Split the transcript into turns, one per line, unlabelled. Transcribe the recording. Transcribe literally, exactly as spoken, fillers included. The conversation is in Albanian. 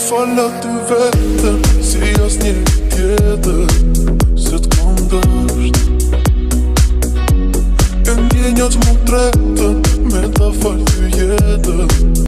fala ty vetëm, si as një tjetër, se t'kom dësht. E ndjenjat mu tretën, me ta fal ty jetën.